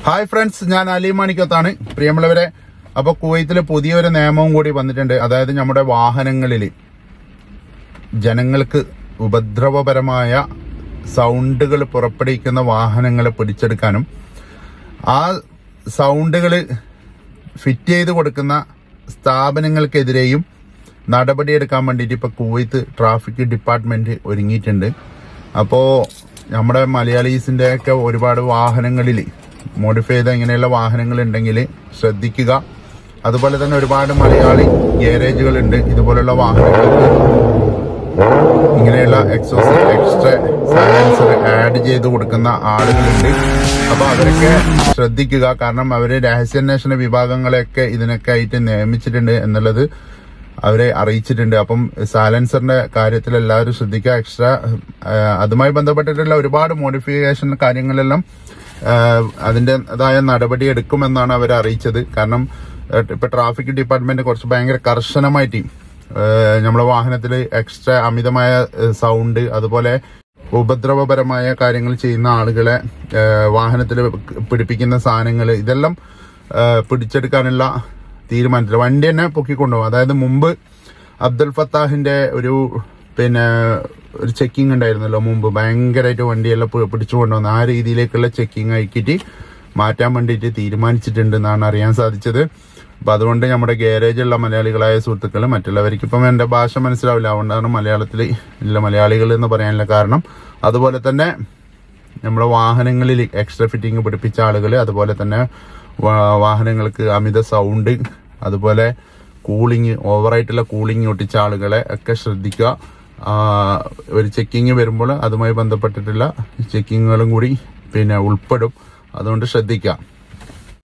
Hi friends, ഞാൻ അലി മണിക്കത്താണ്. പ്രിയമുള്ളവരെ, അപ്പോൾ കുവൈത്തിൽ പുതിയൊരു നിയമവും കൂടി വന്നിട്ടുണ്ട്. അതായത് നമ്മുടെ വാഹനങ്ങളിൽ ജനങ്ങൾക്ക് ഉപദ്രവപരമായ സൗണ്ടുകൾ പുറപ്പെടുവിക്കുന്ന വാഹനങ്ങളെ പിടിച്ചെടുക്കാനും ആ സൗണ്ടുകൾ ഫിറ്റ് ചെയ്ത് കൊടുക്കുന്ന സ്ഥാപനങ്ങൾക്കെതിരെയും നടപടിയെടുക്കാൻ വേണ്ടിയിട്ട് ഇപ്പോൾ കുവൈത്ത് ട്രാഫിക് ഡിപ്പാർട്ട്മെന്റ് ഒരുങ്ങിയിട്ടുണ്ട്. അപ്പോൾ നമ്മുടെ മലയാളീസിന്റെ ഒക്കെ ഒരുപാട് വാഹനങ്ങളിൽ മോഡിഫൈ ചെയ്ത ഇങ്ങനെയുള്ള വാഹനങ്ങൾ ഉണ്ടെങ്കിൽ ശ്രദ്ധിക്കുക. അതുപോലെ തന്നെ ഒരുപാട് മലയാളി ഗ്യാരേജുകളുണ്ട്. ഇതുപോലുള്ള വാഹനങ്ങൾക്ക് ഇങ്ങനെയുള്ള എക്സോസ്റ്റ് എക്സ്ട്രാ സൈലൻസർ ആഡ് ചെയ്ത് കൊടുക്കുന്ന ആളുകളുണ്ട്. അപ്പൊ അവരൊക്കെ ശ്രദ്ധിക്കുക. കാരണം അവര് രഹസ്യാന്വേഷണ വിഭാഗങ്ങളെയൊക്കെ ഇതിനൊക്കെ ആയിട്ട് നിയമിച്ചിട്ടുണ്ട് എന്നുള്ളത് അവരെ അറിയിച്ചിട്ടുണ്ട്. അപ്പം സൈലൻസറിന്റെ കാര്യത്തിൽ എല്ലാവരും ശ്രദ്ധിക്കുക. എക്സ്ട്രാ അതുമായി ബന്ധപ്പെട്ടിട്ടുള്ള ഒരുപാട് മോഡിഫിക്കേഷൻ കാര്യങ്ങളെല്ലാം അതിൻ്റെതായ നടപടി എടുക്കുമെന്നാണ് അവർ അറിയിച്ചത്. കാരണം ഇപ്പൊ ട്രാഫിക് ഡിപ്പാർട്ട്മെന്റ് കുറച്ച് ഭയങ്കര കർശനമായിട്ട് നമ്മുടെ വാഹനത്തിൽ എക്സ്ട്രാ അമിതമായ സൗണ്ട്, അതുപോലെ ഉപദ്രവപരമായ കാര്യങ്ങൾ ചെയ്യുന്ന ആളുകളെ വാഹനത്തിൽ പിടിപ്പിക്കുന്ന സാധനങ്ങൾ ഇതെല്ലാം പിടിച്ചെടുക്കാനുള്ള തീരുമാനത്തിൽ വണ്ടി തന്നെ പൊക്കിക്കൊണ്ടുപോകും. അതായത് മുമ്പ് അബ്ദുൽ ഫത്താഹിന്റെ ഒരു ചെക്കിംഗ് ഉണ്ടായിരുന്നല്ലോ മുമ്പ്, ഭയങ്കരമായിട്ട് വണ്ടിയെല്ലാം പിടിച്ചു കൊണ്ടുവന്ന് ആ രീതിയിലേക്കുള്ള ചെക്കിംഗ് ആക്കിയിട്ട് മാറ്റാൻ വേണ്ടിയിട്ട് തീരുമാനിച്ചിട്ടുണ്ട് എന്നാണ് അറിയാൻ സാധിച്ചത്. അപ്പൊ അതുകൊണ്ട് നമ്മുടെ ഗ്യാരേജുള്ള മലയാളികളായ സുഹൃത്തുക്കൾ, മറ്റുള്ളവർക്ക് ഇപ്പം എന്റെ ഭാഷ മനസ്സിലാവില്ല, അതുകൊണ്ടാണ് മലയാളത്തിൽ ഇല്ല മലയാളികൾ എന്ന് പറയാനുള്ള കാരണം. അതുപോലെ തന്നെ നമ്മുടെ വാഹനങ്ങളിൽ എക്സ്ട്രാ ഫിറ്റിംഗ് പിടിപ്പിച്ച ആളുകൾ, അതുപോലെ തന്നെ വാഹനങ്ങൾക്ക് അമിത സൗണ്ട്, അതുപോലെ കൂളിംഗ്, ഓവറായിട്ടുള്ള കൂളിംഗ് ഒട്ടിച്ച ആളുകളെ ഒക്കെ ശ്രദ്ധിക്കുക. ഒരു ചെക്കിങ് വരുമ്പോൾ അതുമായി ബന്ധപ്പെട്ടിട്ടുള്ള ചെക്കിങ്ങുകളും കൂടി ഉൾപ്പെടും. അതുകൊണ്ട് ശ്രദ്ധിക്കുക.